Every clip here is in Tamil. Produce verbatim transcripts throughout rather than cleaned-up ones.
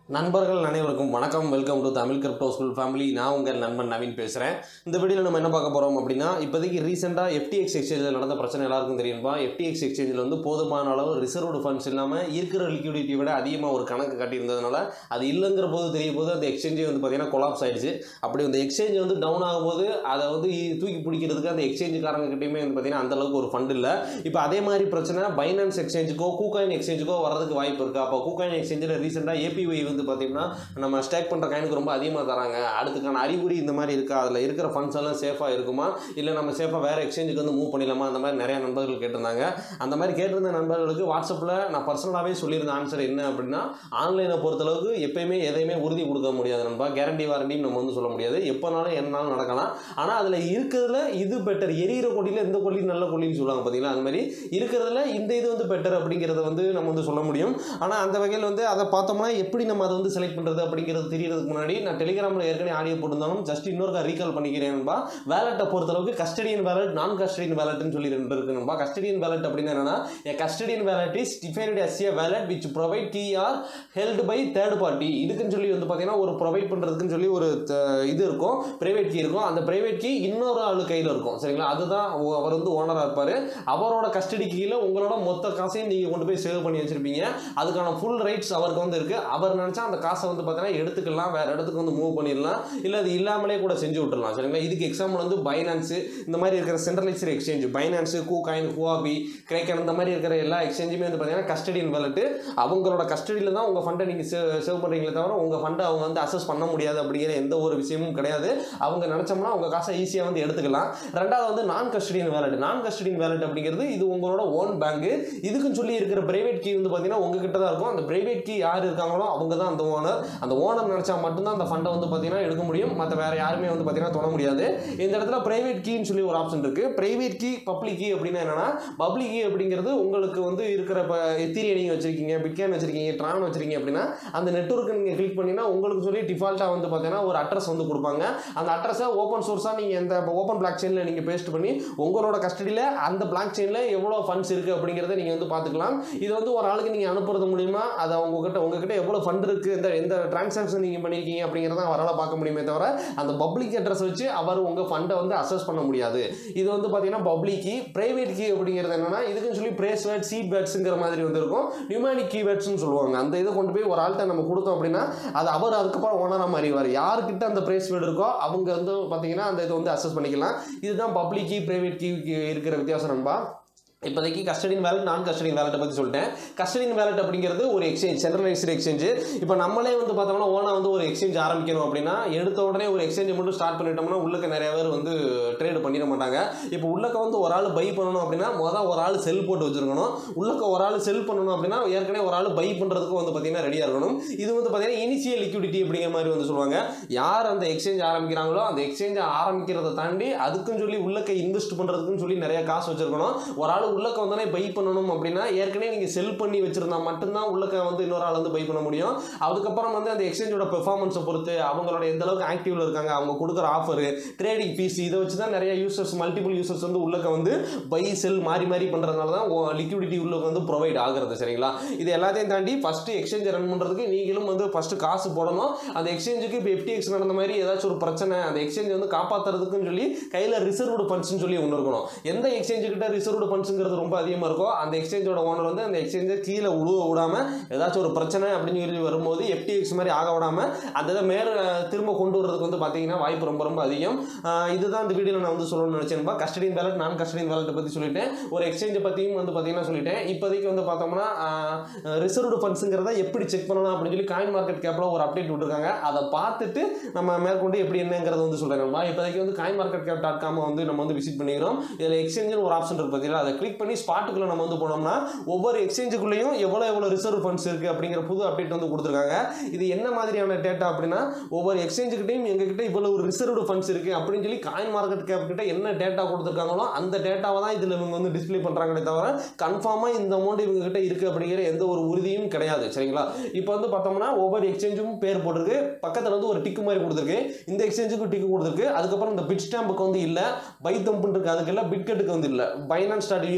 நண்பர்கள் அனைவருக்கும் வணக்கம். Welcome to Tamil crypto school family. நான் உங்கள் நண்பன் நவீன் பேசுகிறேன். இந்த வீடியோவில் நம்ம என்ன பார்க்க போகிறோம் அப்படின்னா, இப்போதைக்கு ரீசெண்டாக எஃப்டிஎக்ஸ் எக்ஸ்சேஞ்சில் நடந்த பிரச்சனை எல்லாருக்கும் தெரியுமா. எஃப்டிஎக்ஸ் எக்ஸ்சேஞ்சில் வந்து போதுமான அளவு ரிசர்வ்டு ஃபண்ட்ஸ் இல்லாமல் இருக்கிற லிக்விடிட்டி விட அதிகமாக ஒரு கணக்கு காட்டியிருந்ததுனால அது இல்லைங்கிற போது தெரிய போது அந்த எக்ஸ்சேஞ்சே வந்து பார்த்தீங்கன்னா கொலாப்ஸ் ஆயிடுச்சு. அப்படி அந்த எக்ஸ்சேஞ்ச் வந்து டவுன் ஆகும்போது அதை வந்து தூக்கி பிடிக்கிறதுக்கு அந்த எக்ஸ்சேஞ்சுக்காரங்க கிட்டையுமே வந்து பார்த்தீங்கன்னா அந்தளவுக்கு ஒரு ஃபண்ட் இல்லை. இப்போ அதே மாதிரி பிரச்சனை பைனான்ஸ் எக்ஸ்சேஞ்சுக்கோ கூகாயின் எக்ஸ்சேஞ்சுக்கோ வரதுக்கு வாய்ப்பு இருக்குது. அப்போ கூகாயின் எக்ஸ்சேஞ்சில் ரீசெண்டாக ஏபிஒய் வந்து பார்த்தீங்கன்னா நம்ம ஸ்டேக் பண்ணுற காயினுக்கு ரொம்ப அதிகமாக தராங்க. அதுக்கான அறிகுறி இந்த மாதிரி இருக்கா, அதில் இருக்கிற ஃபண்ட்ஸ் எல்லாம் சேஃபாக இருக்குமா, இல்லை நம்ம சேஃபாக வேறு எக்ஸ்சேஞ்சுக்கு வந்து மூவ் பண்ணிடலாமா, அந்த மாதிரி நிறைய நண்பர்கள் கேட்டிருந்தாங்க. அந்த மாதிரி கேட்டிருந்த நண்பர்களுக்கு வாட்ஸ்அப்பில் நான் பர்சனலாகவே சொல்லியிருந்த ஆன்சர் என்ன அப்படின்னா, ஆன்லைனை பொறுத்தளவுக்கு எப்பயுமே எதையுமே உறுதி கொடுக்க முடியாது நண்பா. கேரண்டி வாரண்டின்னு நம்ம வந்து சொல்ல முடியாது. எப்போனாலும் என்னாலும் நடக்கலாம். ஆனால் அதில் இருக்கிறதுல இது பெட்டர், எரியிற கொடியில் இந்த கொல்லி நல்ல கொல்லின்னு சொல்லுவாங்க பார்த்தீங்களா, அது மாதிரி இருக்கிறதுல இந்த இது வந்து பெட்டர் அப்படிங்கிறத வந்து நம்ம வந்து சொல்ல முடியும். ஆனால் அந்த வகையில் வந்து அதை பார்த்தோம்னா எப்படி நம்ம அதை வந்து செலக்ட் பண்ணுறது அப்படிங்கிறது தெரியறதுக்கு முன்னாடி நான் டெலிகிராமில் ஏற்கனவே ஆடியோ போட்டிருந்தாலும் ஜஸ்ட் இன்னொரு ரீகால் பண்ணிக்கிறேன்பா. வேலட்டை பொறுத்தளவுக்கு கஸ்டடியன் வேலட், நான் கஸ்டடியன் வேலட்னு சொல்லி ரெண்டு இருக்குன்பா. கஸ்டடியன் வேலட் அப்படின்னா என்னன்னா, a custodian wallet is defined as a wallet which provide key or held by third party. இதுக்குன்னு சொல்லி வந்து பார்த்தீங்கன்னா ஒரு ப்ரொவைட் பண்ணுறதுக்குன்னு சொல்லி ஒரு இது இருக்கும், பிரைவேட் கீ இருக்கும். அந்த பிரைவேட் கீ இன்னொரு ஆளு கையில் இருக்கும், சரிங்களா. அதுதான் அவர் வந்து ஓனராக இருப்பார். அவரோட கஸ்டடி கீழே உங்களோட மொத்த காசையும் நீங்கள் கொண்டு போய் சேவ் பண்ணி வச்சிருப்பீங்க. அதுக்கான ஃபுல் ரைட்ஸ் அவருக்கு வந்து இருக்குது. அவர் நினச்சா அந்த காசை வந்து பார்த்தீங்கன்னா எடுத்துக்கலாம், வேறு இடத்துக்கு வந்து மூவ் பண்ணிடலாம், இல்லை அது இல்லாமலே கூட செஞ்சு விட்டுடலாம், சரிங்களா. இதுக்கு எக்ஸாம்பிள் வந்து பைனான்ஸு இந்த மாதிரி இருக்கிற centralized exchange, Binance, KuCoin, Huobi, Kraken இந்த மாதிரி இருக்கிற எல்லா எக்ஸ்சேஞ்சுமே வந்து பார்த்தீங்கன்னா கஸ்டடியன் வேலட்டு. அவங்களோட கஸ்டடியில் தான் உங்கள் ஃபண்டை நீங்கள் சேவ் சேவ் பண்ணுறீங்களே தவிர உங்கள் ஃபண்டை அவங்க வந்து அசஸ் பண்ண முடியாது அப்படிங்கிற எந்த ஒரு விஷயமும் கிடையாது. அவங்க நினச்சோம்னா உங்கள் காசை ஈஸியாக வந்து எடுத்துக்கலாம். ரெண்டாவது வந்து non custodian wallet. Non custodian wallet அப்படிங்கிறது இது உங்களோட ஓன் பேங்கு. இதுக்குன்னு சொல்லி இருக்கிற பிரைவேட் கீ வந்து பார்த்தீங்கன்னா உங்ககிட்ட தான் இருக்கும். அந்த பிரைவேட் கீ யார் இருக்காங்களோ அவங்க தான் அந்த ஓனர். அந்த ஓனர் நினச்சா மட்டும்தான் அந்த ஃபண்டை வந்து பார்த்தீங்கன்னா எடுக்க முடியும். மற்ற வேறு யாருமே வந்து பார்த்தீங்கன்னா தொட முடியாது. இந்த இடத்துல பிரைவேட் கீன்னு சொல்லி ஒரு ஆப்ஷன் இருக்குது. பிரைவேட் கீ, பப்ளிக் கீ அப்படின்னா என்னன்னா, பப்ளிக் கீ அப்படிங்கிறது உங்களுக்கு வந்து இருக்கிற இப்போ எத்திரியம் நீங்கள் வச்சிருக்கீங்க, பிட்காயின் வச்சிருக்கீங்க, ட்ரான் வச்சிருக்கீங்க அப்படின்னா அந்த நெட்வொர்க்கை நீங்கள் கிளிக் பண்ணினா உங்களுக்கு சொல்லி டிஃபால்ட்டாக வந்து பார்த்தீங்கன்னா ஒரு அட்ரஸ் வந்து கொடுப்பாங்க. அந்த அட்ரஸை ஓப்பன் சோர்ஸாக நீங்கள் இந்த ஓப்பன் பிளாக் செயினில் நீங்கள் பேஸ்ட் பண்ணி உங்களோட கஸ்டடியில் அந்த பிளாக் செயினில் எவ்வளோ ஃபண்ட்ஸ் இருக்குது அப்படிங்கிறத நீங்கள் வந்து பார்த்துக்கலாம். இது வந்து ஒரு ஆளுக்கு நீங்கள் அனுப்புறது மூலிமா அதை உங்ககிட்ட உங்ககிட்ட எவ்வளோ ஃபண்ட் இருக்குது, இந்த எந்த டிரான்சாக்ஷன் நீங்கள் பண்ணியிருக்கீங்க அப்படிங்கிறத அவரால் பார்க்க முடியுமே தவிர அந்த பப்ளிக் அட்ரஸ் வச்சு அவர் உங்கள் ஃபண்டை வந்து அசஸ் பண்ண முடியாது. இது வந்து பார்த்தீங்கன்னா பப்ளிக் கீ. பிரைவேட் கீ அப்படிங்கிறது என்னன்னா, இதுக்குன்னு சொல்லி பிரேஸ் வேர்ட், சீட் வேர்ட்ஸுங்கிற மாதிரி வந்து இருக்கும். நியூமானிக் கீவேர்ட்ஸ்னு சொல்லுவாங்க. அந்த இதை கொண்டு போய் ஒரு ஆள்கிட்ட நம்ம கொடுத்தோம் அப்படின்னா அது அவர் அதுக்கப்புறம் ஓனராக மாறிவார். யாருக்கிட்ட அந்த பிரேஸ் வேர்டு இருக்கோ அவங்க வந்து பார்த்தீங்கன்னா அந்த இதை வந்து அசஸ் பண்ணிக்கலாம். இதுதான் பப்ளிக் கீ, பிரைவேட் கீ இருக்கிற வித்தியாசம் நண்பா. இப்போதைக்கு கஸ்டடியன் வேலட், நான் கஸ்டடியன் வேலட்டை பற்றி சொல்லிட்டேன். கஸ்டடியன் வேலட் அப்படிங்கிறது ஒரு எக்ஸ்சேஞ்ச், சென்ட்ரலைஸ்டு எக்ஸ்சேஞ்சு. இப்போ நம்மளே வந்து பார்த்தோம்னா ஓனா வந்து ஒரு எக்ஸ்சேஞ்ச் ஆரம்பிக்கணும் அப்படின்னா எடுத்த உடனே ஒரு எக்ஸ்சேஞ்சை மட்டும் ஸ்டார்ட் பண்ணிட்டோம்னா உள்ளக்க நிறைய பேர் வந்து ட்ரேடு பண்ணிட மாட்டாங்க. இப்போ உள்ளக்க வந்து ஒரு ஆள் பை பண்ணணும் அப்படின்னா மொதல் ஒரு ஆள் செல் போட்டு வச்சிருக்கணும். உள்ளக்க ஒரு ஆள் செல் பண்ணணும் அப்படின்னா ஏற்கனவே ஒரு ஆள் பை பண்ணுறதுக்கும் வந்து பார்த்தீங்கன்னா ரெடியாக இருக்கணும். இது வந்து பார்த்தீங்கன்னா இனிஷியல் லிக்விடிட்டி அப்படிங்கிற மாதிரி வந்து சொல்லுவாங்க. யார் அந்த எக்ஸ்சேஞ்ச் ஆரம்பிக்கிறாங்களோ அந்த எக்ஸ்சேஞ்சை ஆரம்பிக்கிறத தாண்டி அதுக்குன்னு சொல்லி உள்ளக்க இன்வெஸ்ட் பண்ணுறதுக்குன்னு சொல்லி நிறைய காசு வச்சிருக்கணும். ஒரு ஆள் உள்ளக்க வந்தானே பை பண்ணணும் அப்படின்னா ஏற்கனவே நீங்கள் செல் பண்ணி வச்சிருந்தா மட்டும்தான் உள்ளக்க வந்து இன்னொரு ஆள் வந்து பை பண்ண முடியும். அதுக்கப்புறம் வந்து அந்த எக்ஸ்சேஞ்சோட பெர்ஃபார்மன்ஸை பொறுத்து அவங்களோட எந்த அளவுக்கு ஆக்டிவ்ல இருக்காங்க, அவங்க கொடுக்குற ஆஃபர், ட்ரேடிங் ஃபீஸ், இதை வச்சு தான் நிறைய யூசர்ஸ், மல்டிபிள் யூசர்ஸ் வந்து உள்ளக்க வந்து பை செல் மாறி மாறி பண்ணுறதுனால தான் லிக்விடிட்டி உள்ளக்க வந்து ப்ரொவைட் ஆகிறது, சரிங்களா. இது எல்லாத்தையும் தாண்டி ஃபர்ஸ்ட் எக்ஸ்சேஞ்சை ரன் பண்ணுறதுக்கு நீங்களும் வந்து ஃபர்ஸ்ட் காசு போடணும். அந்த எக்ஸ்சேஞ்சுக்கு இப்போ எஃப்டிஎக்ஸ் நடந்த மாதிரி ஏதாச்சும் ஒரு பிரச்சனை அந்த எக்ஸ்சேஞ்சை வந்து காப்பாற்றுறதுக்குன்னு சொல்லி கையில் ரிசர்வ்டு ஃபண்ட்ஸ்னு சொல்லி ஒன்று இருக்கணும். எந்த எக்ஸ்சேஞ்சு கிட்ட ரிசர்வ்டு ஃபண்ட்ஸுங்கிறது ரொம்ப அதிகமாக இருக்கும் அந்த எக்ஸ்சேஞ்சோட ஓனர் வந்து அந்த எக்ஸ்சேஞ்சை கீழே உழுவ விடாமல் ஏதாச்சும் ஒரு பிரச்சனை அப்படின்னு சொல்லி வரும்போது எஃப்டிஎக்ஸ் மாதிரி ஆக விடாமல் அந்த இதை மேலே திரும்ப கொண்டு வரதுக்கு வந்து பார்த்தீங்கன்னா வாய்ப்பு ரொம்ப ரொம்ப அதிகம். இதுதான் இந்த வீடியோவில் நான் வந்து சொல்லணும்னு நினச்சேன்பா. கஸ்டடியன் வேலட், நான் கஸ்டடியன் வேலட்டை பற்றி சொல்லிட்டேன். ஒரு எக்ஸ்சேஞ்சை பற்றியும் வந்து பார்த்தீங்கன்னா சொல்லிட்டேன். இப்போதைக்கு வந்து பார்த்தோம்னா ரிசர்வ்டு ஃபண்ட்ஸுங்கிறத எப்படி செக் பண்ணலாம் அப்படின்னு சொல்லி காயின் மார்க்கெட் கேப்பில் ஒரு அப்டேட் விட்டுருக்காங்க. அதை பார்த்துட்டு நம்ம மேற்கொண்டு எப்படி என்னங்கிறத வந்து சொல்கிறேன். இப்போதைக்கு வந்து coin market cap dot com வந்து நம்ம வந்து விசிட் பண்ணிக்கிறோம். இதில் எக்ஸ்சேஞ்சுன்னு ஒரு ஆப்ஷன் இருக்கு பார்த்தீங்களா, அதை கிளிக் பண்ணி ஸ்பாட்டுக்குள்ள நம்ம வந்து போனோம்னா ஒவ்வொரு எக்ஸ்சேஞ்சுக்குள்ளேயும் எவ்வளோ எவ்வளோ ரிசர்வ் ஃபண்ட்ஸ் இருக்குது அப்படிங்கிற புது அப்டேட் வந்து கொடுத்துருக்காங்க. இது என்ன மாதிரியான டேட்டா அப்படின்னா, ஒவ்வொரு எக்ஸ்சேஞ்சுக்கிட்டையும் எங்ககிட்ட இவ்வளோ ரிசர்வ்டு ஃபண்ட்ஸ் இருக்குது அப்படின்னு சொல்லி காயின் மார்க்கெட் கேப் கிட்ட என்ன டேட்டா கொடுத்துருக்காங்களோ அந்த டேட்டாவை தான் இதில் இவங்க வந்து டிஸ்பிளே பண்ணுறாங்களே தவிர கன்ஃபார்மாக இந்த அமௌண்ட் இவங்க கிட்ட இருக்குது அப்படிங்கிற எந்த ஒரு உறுதியும் கிடையாது, சரிங்களா. இப்போ வந்து பார்த்தோம்னா ஒவ்வொரு எக்ஸ்சேஞ்சும் பேர் போட்டிருக்கு, பக்கத்தில் வந்து ஒரு டிக்கு மாதிரி கொடுத்துருக்கு. இந்த எக்ஸ்சேஞ்சுக்கு டிக்கு கொடுத்துருக்கு. அதுக்கப்புறம் இந்த பிட் ஸ்டாம்புக்கு வந்து இல்லை, பை தம்புன்னு இருக்கு, அதுக்கு இல்லை, பிட்கெட்டுக்கு வந்து இல்லை, பைனான்ஸ் டாட்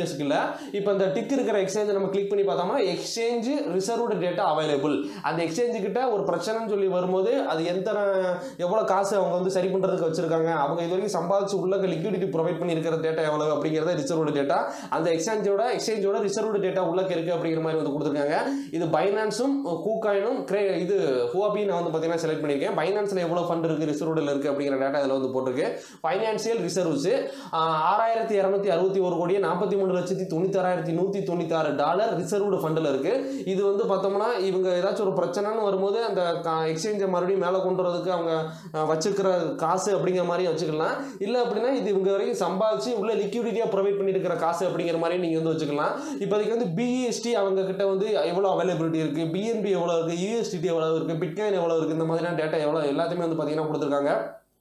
யூஎஸ்க்கு இல்லை. இப்போ இந்த டிக் இருக்கிற எக்ஸ்சேஞ்ச் நம்ம கிளிக் பண்ணி பார்த்தோம்னா எக்ஸ்சேஞ்ச் ரிசர்வ்டு டேட்டா அவைலபிள். அந்த எக்ஸ்சேஞ்சு கிட்ட ஒரு பிரச்சனைன்னு சொல்லி வரும்போது அது எந்த எவ்வளோ காசு அவங்க வந்து சரி பண்ணுறதுக்கு வச்சிருக்காங்க, அவங்க இது வரைக்கும் சம்பாதிச்சு உள்ள லிக்விடிட்டி ப்ரொவைட் பண்ணி இருக்கிற டேட்டா எவ்வளவு அப்படிங்கிறத ரிசர்வ்டு டேட்டா அந்த எக்ஸ்சேஞ்சோட எக்ஸ்சேஞ்சோட ரிசர்வ்டு டேட்டா உள்ள இருக்கு அப்படிங்கிற மாதிரி வந்து கொடுத்துருக்காங்க. இது பைனான்ஸும் கூகாயினும் இது ஹுவாபி நான் வந்து பார்த்தீங்கன்னா செலக்ட் பண்ணியிருக்கேன். பைனான்ஸில் எவ்வளோ ஃபண்ட் இருக்குது ரிசர்வ்டில் இருக்குது அப்படிங்கிற டேட்டா இதில் வந்து போட்டிருக்கு. ஃபைனான்சியல் ரிசர்வ்ஸ் ஆறாயிரத்தி இரநூத்தி அறுபத்தி ஒரு கோடியே நாற்பத்தி மூணு லட்சத்தி தொண்ணூத்தாறாயிரத்தி நூற்றி தொண்ணூத்தாறு டாலர் ரிசர்வ்டு ஃபண்டில் இருக்குது. இது வந்து பார்த்தோம்னா இவங்க ஏதாச்சும் ஒரு பிரச்சனைன்னு வரும்போது அந்த எக்ஸ்சேஞ்சை மறுபடியும் மேலே கொண்டு வரதுக்கு அவங்க வச்சுக்கிற காசு அப்படிங்கிற மாதிரி வச்சுக்கலாம். இல்லை அப்படின்னா இது இவங்க வரைக்கும் சம்பாதிச்சு உள்ள லிக்விடிட்டியாக ப்ரொவைட் பண்ணியிருக்கிற காசு அப்படிங்கிற மாதிரி நீங்கள் வந்து வச்சுக்கலாம். இப்போதைக்கு வந்து பிஇஎஸ்டி அவங்க கிட்ட வந்து எவ்வளோ அவைலபிலிட்டி இருக்குது, பிஎன்பி எவ்வளோ இருக்குது, யூஎஸ்டிடி எவ்வளோ இருக்குது, பிட்காயின் எவ்வளோ இருக்குது, இந்த மாதிரியான டேட்டா எவ்வளோ எல்லாத்தையுமே வந்து பார்த்தீங்கன்னா கொடுத்துருக்காங்க.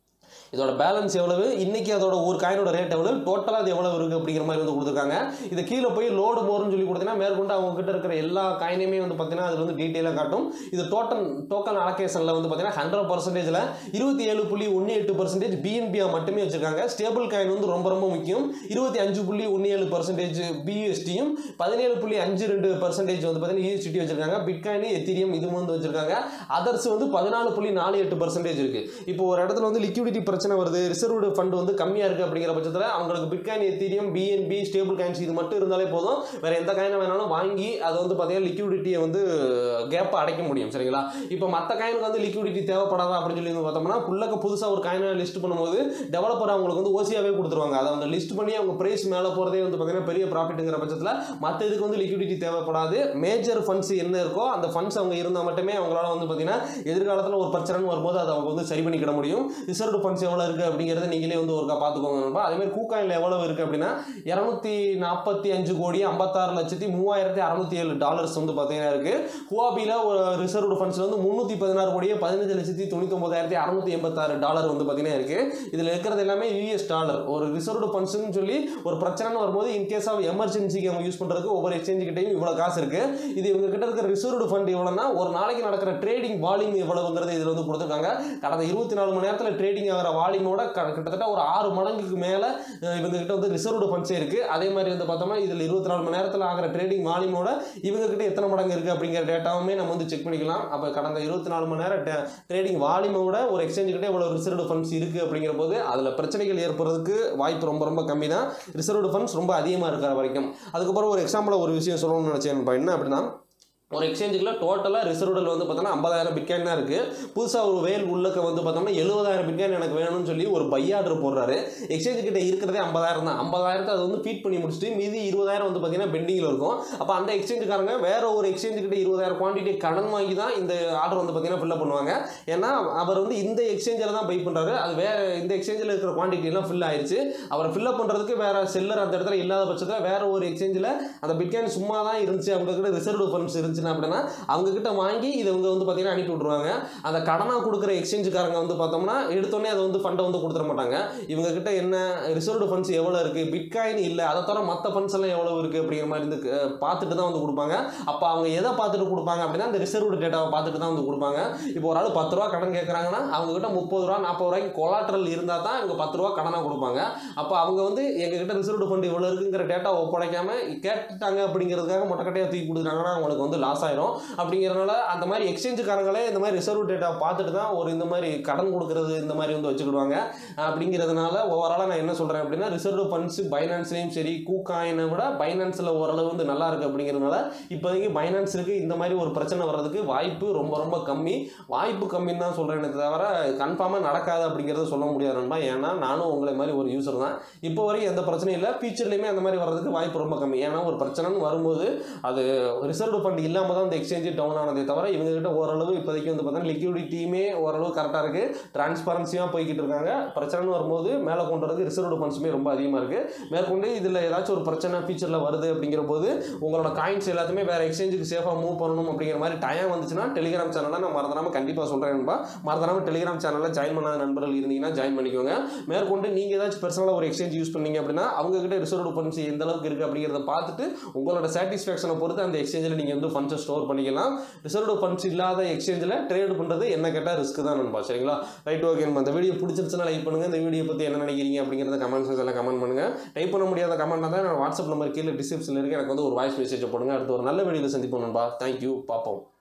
இதோட பேலன்ஸ் எவ்வளவு, இன்னைக்கு அதோட ஒரு காயினோட ரேட் எவ்வளவு, டோட்டலாக அது எவ்வளவு இருக்குது அப்படிங்கிற மாதிரி வந்து கொடுத்துருக்காங்க. இது கீழே போய் லோடு மோர்னு சொல்லி கொடுத்தீங்கன்னா மேற்கொண்டு அவங்க கிட்ட இருக்கிற எல்லா காயினையுமே வந்து பார்த்தீங்கன்னா அது வந்து டீட்டெயிலாக காட்டும். இது டோட்டல் டோக்கன் அலோகேஷனில் வந்து பார்த்தீங்கன்னா ஹண்ட்ரட் பர்சன்டேஜில் இருபத்தி ஏழு புள்ளி ஒன்று எட்டு பர்சன்டேஜ் பிஎன்பியா மட்டுமே வச்சிருக்காங்க. ஸ்டேபிள் காயின் வந்து ரொம்ப ரொம்ப முக்கியம். இருபத்தி அஞ்சு புள்ளி ஒன்று ஏழு பர்சன்டேஜ் பியூஎஸ்டியும் பதினேழு புள்ளி அஞ்சு ரெண்டு பர்சன்டேஜ் வந்து பார்த்தீங்கன்னா யூஎஸ்டி வச்சிருக்காங்க. பிட்காயின் எத்திரியம் இதுவும் வந்து வச்சிருக்காங்க. அதர்ஸ் வந்து பதினாலு புள்ளி நாலு எட்டு பர்சன்டேஜ் இருக்கு. இப்போ ஒரு இடத்துல வந்து லிக்விடிட்டி பிரச்சனை வருது, ரிசர்வ்டு ஃபண்ட் வந்து கம்மியா இருக்கு அப்படிங்கிற பட்சத்தில் அவங்களுக்கு bitcoin ethereum BNB stable coins இது மட்டும் இருந்தாலே போதும். வேற எந்த காயினை வேணாலும் வாங்கி அதை வந்து பார்த்தீங்கன்னா லிக்விடிட்டியை வந்து கேப்பை அடைக்க முடியும். சரிங்களா? இப்போ மற்ற காயினுக்கு வந்து லிக்விடிட்டி தேவைப்படாதா அப்படின்னு சொல்லி பார்த்தோம்னா புள்ளக்க புதுசாக ஒரு காயினை லிஸ்ட் பண்ணும்போது டெவலப்பர் அவங்களுக்கு வந்து ஓசியாவே கொடுத்துருவாங்க. அதை வந்து லிஸ்ட் பண்ணி அவங்க பிரைஸ் மேலே போகிறதே வந்து பார்த்தீங்கன்னா பெரிய ப்ராஃபிட்டுங்கிற பட்சத்தில் மற்ற இதுக்கு வந்து லிக்விடிட்டி தேவைப்படாது. மேஜர் ஃபண்ட்ஸ் என்ன இருக்கோ அந்த ஃபண்ட்ஸ் அவங்க இருந்தால் மட்டுமே அவங்களால வந்து பார்த்தீங்கன்னா எதிர்காலத்தில் ஒரு பிரச்சனை வரும்போது அதை அவங்க வந்து சரி பண்ணிக்கிட முடியும். ரிசர்வ்டு ஃபண்ட்ஸ் எவ்வளோ இருக்குது அப்படிங்கிறத நீங்களே வந்து ஒருக்கா பார்த்துக்கோங்க. அதே மாதிரி கூகாயின்ல எவ்வளவு இருக்குது அப்படின்னா இருநூத்தி நாற்பத்தி அஞ்சு கோடி ஐம்பத்தாறு லட்சத்தி மூவாயிரத்தி அறுநூத்தி ஏழு டாலர்ஸ் வந்து பார்த்தீங்கன்னா இருக்கு. ஹுவாபியில் ஒரு ரிசர்வ்டு ஃபண்ட்ஸ் வந்து முந்நூற்றி பதினாறு கோடியே பதினஞ்சு லட்சத்தி தொண்ணூத்தி ஒன்பதாயிரத்தி அறுநூத்தி எண்பத்தாறு டாலர் வந்து பார்த்தீங்கன்னா இருக்கு. இதில் இருக்கிறது எல்லாமே யூஎஸ் டாலர். ஒரு ரிசர்வ்டு ஃபண்ட்ஸ்னு சொல்லி ஒரு பிரச்சனைன்னு வரும்போது இன்கேஸ் ஆஃப் எமர்ஜென்சிக்கு அவங்க யூஸ் பண்ணுறதுக்கு ஒவ்வொரு எக்ஸ்சேஞ்ச் கிட்டையும் இவ்வளோ காசு இருக்கு. இது இவங்க கிட்ட இருக்கிற ரிசர்வ்டு ஃபண்ட் எவ்வளோனா ஒரு நாளைக்கு நடக்கிற ட்ரேடிங் வால்யூம் எவ்வளவுங்கிறது இதில் வந்து கொடுத்துருக்காங்க. கடந்த இருபத்தி நாலு மணி நேரத்தில் ட்ரேடிங் ஆகிற வால்யூமோட கிட்டத்தட்ட ஒரு ஆறு மடங்குக்கு மேலே இவங்க கிட்ட வந்து ரிசர்வ்டு ஃபண்ட்ஸே இருக்கு. அதே மாதிரி வந்து பார்த்தோம்னா இதில் இருபத்தி நாலு மணி நேரத்தில் ஆகிற ட்ரேடிங் வால்யூமோட இவங்க கிட்ட எத்தனை மடங்கு இருக்கு அப்படிங்கிற டேட்டாவுமே நம்ம வந்து செக் பண்ணிக்கலாம். அப்போ கடந்த இருபத்தி நாலு மணி நேரம் ட்ரேடிங் வால்யூமோட ஒரு எக்ஸ்சேஞ்ச் கிட்ட இவ்வளோ ரிசர்வ்டு ஃபண்ட்ஸ் இருக்கு அப்படிங்கிற போது அதில் பிரச்சனைகள் ஏற்படுறதுக்கு வாய்ப்பு ரொம்ப ரொம்ப கம்மி தான். ரிசர்வ்டு ஃபண்ட்ஸ் ரொம்ப அதிகமாக இருக்கிற வரைக்கும். அதுக்கப்புறம் ஒரு எக்ஸாம்பிள் ஒரு விஷயம் சொல்லணும்னு நினச்சேன். என்ன அப்படின்னா ஒரு எக்ஸ்சேஞ்சுக்குள்ள டோட்டலாக ரிசர்வ்டில் வந்து பார்த்தோம்னா ஐம்பதாயிரம் பிட்காயின் தான் இருக்குது. புதுசாக ஒரு வேல் உள்ளக்க வந்து பார்த்தோம்னா எழுபதாயிரம் பிட்காயின் எனக்கு வேணும்னு சொல்லி ஒரு பை ஆர்டர் போடுறாரு. எக்ஸ்சேஞ்சு கிட்ட இருக்கிறதே ஐம்பதாயிரம் தான். ஐம்பதாயிரத்தை அது வந்து ஃபீட் பண்ணி முடிச்சுட்டு மீதி இருபதாயிரம் வந்து பார்த்தீங்கன்னா பெண்டிங்கில் இருக்கும். அப்போ அந்த எக்ஸ்சேஞ்சுக்காரங்க வேற ஒரு எக்ஸ்சேஞ்சு கிட்ட இருபதாயிரம் குவான்டிட்டி கடன் வாங்கி தான் இந்த ஆர்டர் வந்து பார்த்தீங்கன்னா ஃபில்அப் பண்ணுவாங்க. ஏன்னா அவர் வந்து இந்த எக்ஸ்சேஞ்சில் தான் பை பண்ணுறாரு. அது வேற இந்த எக்ஸ்சேஞ்சில் இருக்கிற குவான்டிட்டி எல்லாம் ஃபில் ஆயிடுச்சு. அவரை ஃபில்அப் பண்ணுறதுக்கு வேற செல்லர் அந்த இடத்துல இல்லாத பட்சத்தில் வேற ஒரு எக்ஸ்சேஞ்சில் அந்த பிட்காயின் சும்மா தான் இருந்துச்சு, அவங்க கிட்ட ரிசர்வ்டு ஃபண்ட்ஸ் இருந்துச்சு அப்படின்னா அவங்க கிட்ட வாங்கி இதை இவங்க வந்து பார்த்தீங்கன்னா அனுப்பி விட்டுருவாங்க. அந்த கடனாக கொடுக்குற எக்ஸ்சேஞ்சுக்காரங்க வந்து பார்த்தோம்னா எடுத்தோடனே அதை வந்து ஃபண்டை வந்து கொடுத்துட மாட்டாங்க. இவங்க கிட்ட என்ன ரிசர்வ்டு ஃபண்ட்ஸ் எவ்வளோ இருக்குது, பிட்காயின் இல்லை, அதை தவிர மற்ற ஃபண்ட்ஸ் எல்லாம் எவ்வளோ இருக்குது அப்படிங்கிற மாதிரி இருந்து பார்த்துட்டு தான் வந்து கொடுப்பாங்க. அப்போ அவங்க எதை பார்த்துட்டு கொடுப்பாங்க அப்படின்னா அந்த ரிசர்வ்டு டேட்டாவை பார்த்துட்டு தான் வந்து கொடுப்பாங்க. இப்போ ஒரு ஆள் பத்து ரூபா கடன் கேட்குறாங்கன்னா அவங்க கிட்ட முப்பது ரூபா நாற்பது ரூபாய்க்கு கொலாட்ரல் இருந்தால் தான் இவங்க பத்து ரூபா கடனாக கொடுப்பாங்க. அப்போ அவங்க வந்து எங்ககிட்ட ரிசர்வ்டு ஃபண்ட் இவ்வளோ இருக்குங்கிற டேட்டா ஒப்படைக்காம கேட்டுட்டாங்க அப்படிங்கிறதுக்காக மொட்டைக்கட்டையாக தூக்கி கொடுத்துட்டாங்கன்னா அவங்களுக்கு வந்து லாஸ் ஆயிரும். அப்படிங்கிறனால அந்த மாதிரி எக்ஸ்சேஞ்சுக்காரங்களே இந்த மாதிரி ரிசர்வ் டேட்டா பார்த்துட்டு தான் ஒரு இந்த மாதிரி கடன் கொடுக்கறது இந்த மாதிரி வந்து வச்சுக்கிடுவாங்க. அப்படிங்கிறதுனால ஓவராலாக நான் என்ன சொல்கிறேன் அப்படின்னா ரிசர்வ் ஃபண்ட்ஸ் பைனான்ஸ்லேயும் சரி கூகாயினை விட பைனான்ஸில் ஓரளவு வந்து நல்லா இருக்குது. அப்படிங்கிறதுனால இப்போதைக்கு பைனான்ஸுக்கு இந்த மாதிரி ஒரு பிரச்சனை வர்றதுக்கு வாய்ப்பு ரொம்ப ரொம்ப கம்மி. வாய்ப்பு கம்மின்னு தான் சொல்கிறேன் தவிர கன்ஃபார்மாக நடக்காது அப்படிங்கிறத சொல்ல முடியாது நண்பா. ஏன்னா நானும் உங்களை மாதிரி ஒரு யூசர் தான். இப்போ வரைக்கும் எந்த பிரச்சனையும் இல்லை. ஃபியூச்சர்லேயுமே அந்த மாதிரி வர்றதுக்கு வாய்ப்பு ரொம்ப கம்மி. ஏன்னா ஒரு பிரச்சனைன்னு வரும்போது அது ரிசர்வ் ஃபண்ட் இல்லாமல் தான் அந்த எக்ஸ்சேஞ்ச் டவுன் ஆனதே தவிர இவங்க கிட்ட ஓரளவு இப்போதைக்கு வந்து பார்த்தீங்கன்னா லிக்விடிட்டியுமே ஓரளவு கரெக்டாக இருக்குது, டிரான்ஸ்பரன்சியாக போய்கிட்டு இருக்காங்க. பிரச்சனைன்னு வரும்போது மேலே கொண்டு வரது ரிசர்வ்டு ஃபண்ட்ஸுமே ரொம்ப அதிகமாக இருக்குது. மேற்கொண்டு இதில் ஏதாச்சும் ஒரு பிரச்சனை ஃபியூச்சரில் வருது அப்படிங்கிற போது உங்களோட காயின்ஸ் எல்லாத்தையுமே வேறு எக்ஸ்சேஞ்சுக்கு சேஃபாக மூவ் பண்ணணும் அப்படிங்கிற மாதிரி டைம் வந்துச்சுன்னா டெலிகிராம் சேனலில் நான் மறந்துடாமல் கண்டிப்பாக சொல்கிறேன்பா. மறந்துடாமல் டெலிகிராம் சேனலில் ஜாயின் பண்ணாத நண்பர்கள் இருந்தீங்கன்னா ஜாயின் பண்ணிக்கோங்க. மேற்கொண்டு நீங்கள் ஏதாச்சும் பர்சனலாக ஒரு எக்ஸ்சேஞ்ச் யூஸ் பண்ணீங்க அப்படின்னா அவங்க கிட்ட ரிசர்வ்டு ஃபண்ட்ஸ் எந்த அளவுக்கு இருக்குது அப்படிங்கிறத பார்த்துட்டு உங்களோட சாட்டிஸ்ஃபேக்ஷனை பொறுத்து அந்த எக்ஸ்சேஞ்சில் நீங்கள் வந்து ஃபண்ட்ஸ் ஃபண்ட்ஸை ஸ்டோர் பண்ணிக்கலாம். ரிசர்வ்டு ஃபண்ட்ஸ் இல்லாத எக்ஸ்சேஞ்சில் ட்ரேட் பண்ணுறது என்ன கேட்டால் ரிஸ்க் தான் நண்பா. சரிங்களா? Right, okay. இந்த வீடியோ பிடிச்சிருச்சுன்னா லைக் பண்ணுங்கள். இந்த வீடியோ பற்றி என்ன நினைக்கிறீங்க அப்படிங்கிறத கமெண்ட் செக்ஷனில் கமெண்ட் பண்ணுங்கள். டைப் பண்ண முடியாத கமெண்ட் தான் நான் வாட்ஸ்அப் நம்பர் கீழே டிஸ்கிரிப்ஷனில் இருக்கு. எனக்கு வந்து ஒரு வாய்ஸ் மெசேஜ் போடுங்க. அடுத்து ஒரு நல்ல வீடியோவில் சந்திப்போம் நண்பா. தேங்க்யூ. பார்ப்போம்.